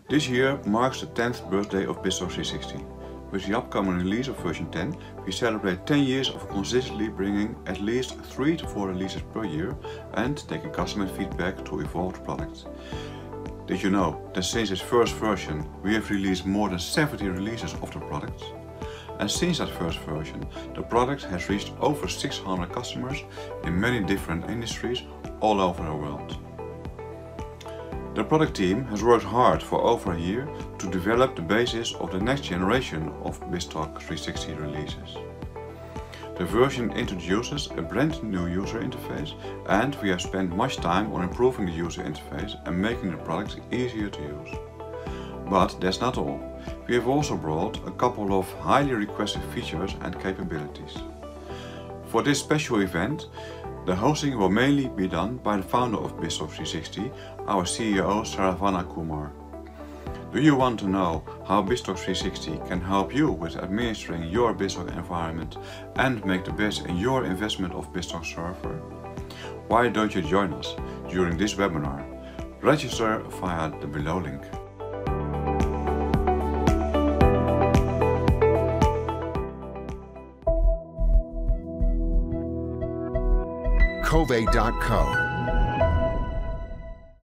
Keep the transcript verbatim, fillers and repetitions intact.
This year marks the tenth birthday of BizTalk three sixty. With the upcoming release of version ten, we celebrate ten years of consistently bringing at least three to four releases per year and taking customer feedback to evolve the product. Did you know that since its first version we have released more than seventy releases of the product? And since that first version, the product has reached over six hundred customers in many different industries all over the world. The product team has worked hard for over a year to develop the basis of the next generation of BizTalk three sixty releases. The version introduces a brand new user interface, and we have spent much time on improving the user interface and making the product easier to use. But that's not all. We have also brought a couple of highly requested features and capabilities. For this special event, the hosting will mainly be done by the founder of BizTalk three sixty, our C E O Saravana Kumar. Do you want to know how BizTalk three sixty can help you with administering your BizTalk environment and make the best in your investment of BizTalk server? Why don't you join us during this webinar? Register via the below link. Covey dot co